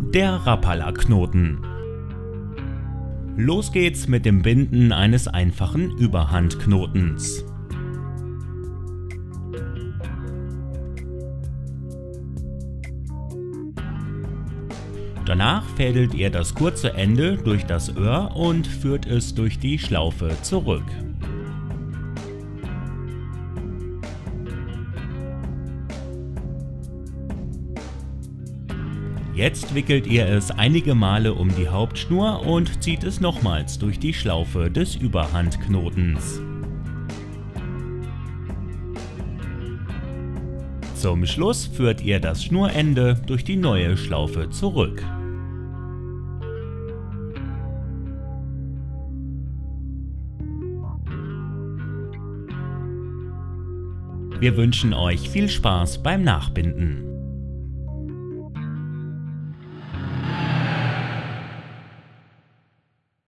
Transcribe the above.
Der Rapala-Knoten. Los geht's mit dem Binden eines einfachen Überhandknotens. Danach fädelt ihr das kurze Ende durch das Öhr und führt es durch die Schlaufe zurück. Jetzt wickelt ihr es einige Male um die Hauptschnur und zieht es nochmals durch die Schlaufe des Überhandknotens. Zum Schluss führt ihr das Schnurende durch die neue Schlaufe zurück. Wir wünschen euch viel Spaß beim Nachbinden.